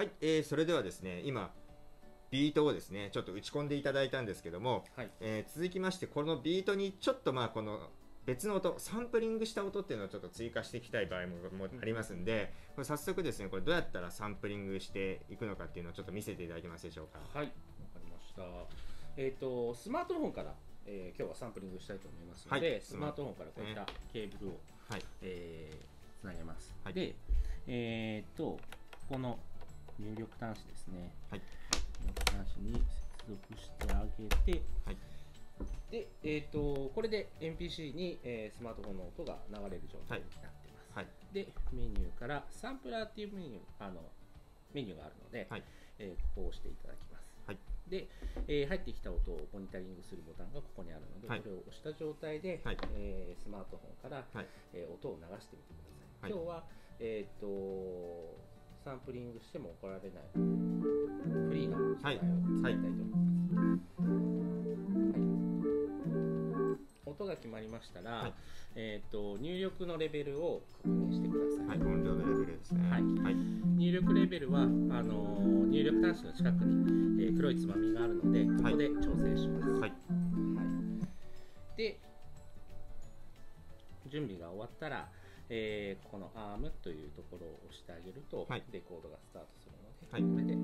はい、それではですね、今、ビートをですね、ちょっと打ち込んでいただいたんですけども、 はい。 続きまして、このビートにちょっとこの別の音、サンプリングした音っていうのをちょっと追加していきたい場合もありますんで、これ早速ですね、これどうやったらサンプリングしていくのかっていうのをちょっと見せていただけますでしょうか。 はい。わかりました。スマートフォンから、今日はサンプリングしたいと思いますので、 はい、 スマートフォンからこういったケーブルを、 はい、 つなげます。 はい、 で、ここの入力端子ですね。 はい、 入力端子に接続してあげて、 はい、 で、これで MPC に、スマートフォンの音が流れる状態になってます。 はい、 で、メニューからサンプラーっていうメニューがあるので、 はい、 ここを押していただきます。 はい、 で、入ってきた音をモニタリングするボタンがここにあるので、 はい、 これを押した状態で、 はい、 スマートフォンから、 はい、 音を流してみてください。 はい、 今日は、サンプリングしても怒られないフリーの素材を使いたいと思います。音が決まりましたら、はい、入力のレベルを確認してください。 はい、音量のレベルですね。 はい。はい、入力レベルは入力端子の近くに、黒いつまみがあるので、ここで調整します。はい。はい、で、準備が終わったら、ここの ARM というところを押してあげると、はい、レコードがスタートするので、はい、これで。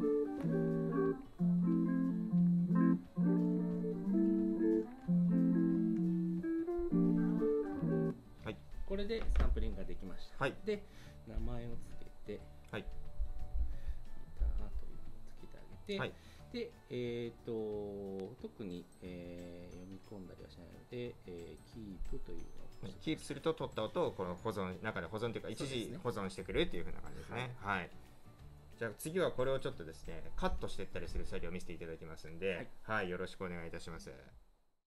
これでサンプリングができました。はい、で、名前をつけて、はい、ギターというのをつけてあげて、はい、で、特に、読み込んだりはしないので、キープというのをキープすると取った音をこの中で保存というか一時保存してくれるというふうな感じですね。はい。じゃあ次はこれをちょっとですね、カットしていったりする作業を見せていただきますんで、はい、はい、よろしくお願いいたします。